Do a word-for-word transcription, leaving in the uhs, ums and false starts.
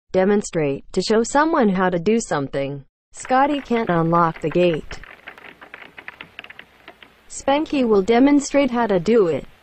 Demonstrate. To show someone how to do something. Scotty can't unlock the gate. Spanky will demonstrate how to do it.